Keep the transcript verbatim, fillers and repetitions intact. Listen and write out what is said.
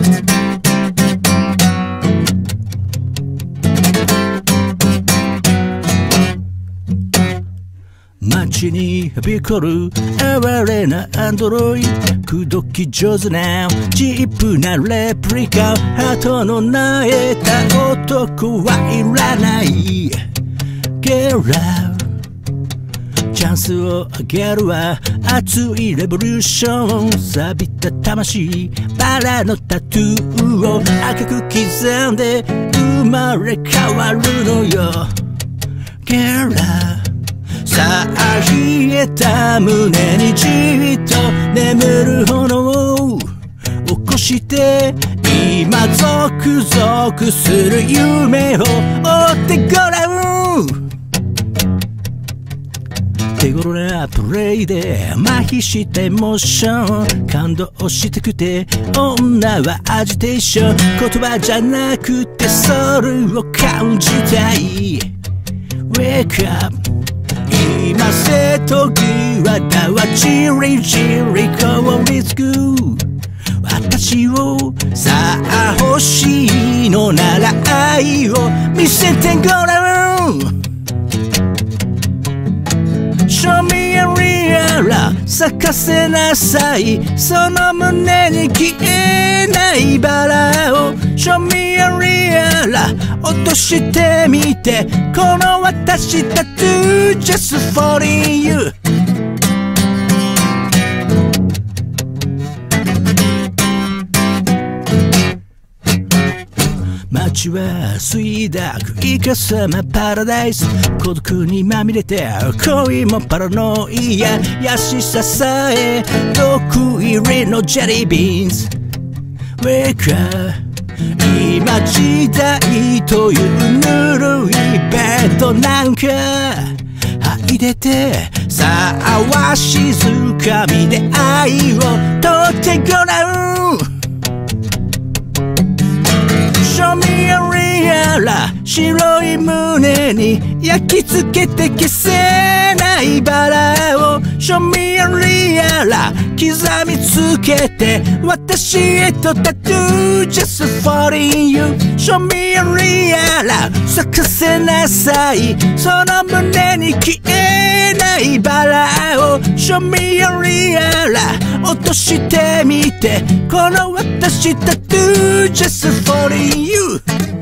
街にはびこる哀れなアンドロイド、口説き上手なチープなレプリカ、ハートの萎えた男はいらない。ゲラチャンスをあげるわ、熱いレボリューション、錆びた魂、バラのタトゥーを赤く刻んで生まれ変わるのよ。ゲラさあ冷えた胸にじっと眠る炎を起こして、今ゾクゾクする夢を追ってごらん。手頃なプレイで麻痺したエモーション、感動してくて女はアジテーション、言葉じゃなくてソウルを感じたい。 Wake up 今瀬戸際だわ、じりじり凍りつく私を、さあ欲しいのなら愛を見せてごらん。Show me a real 咲かせなさい、その胸に消えないバラを。Show me a real 落としてみて、この私タトゥー just for you。街は水濁イカサマパラダイス、孤独にまみれて恋もパラノイア、優しささえ毒入りのジェリービーンズ。 Wake up 今時代というぬるいベッドなんか吐いてて、さあわしづかみで愛を取ってごらん。Show me a real 白い胸に焼き付けて消せないバラを。Show me a real 刻みつけて私へとタトゥー just for you。 Show me a real 咲かせなさい、その胸に消えないバラを。Show me a real 落としてみて、この私タトゥー just for you。